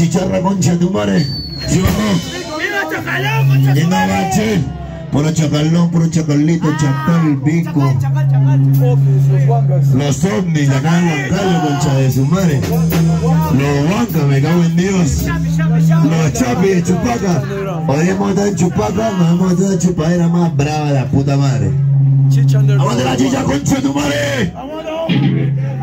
chicharra, concha de tu madre. ¿Sí o no? ¡Viva Chacalón, concha de tu madre! Puro chacalón, puro chacalito, chacal, bico. Los ovnis acá en Huancayo, concha de su madre. Los huancas, me cago en Dios. Los chapis de Chupaca. Hoy hemos estado en Chupaca, nos hemos estado en Chupadera más brava de la puta madre. ¡Vamos de la chicha, concha de tu madre!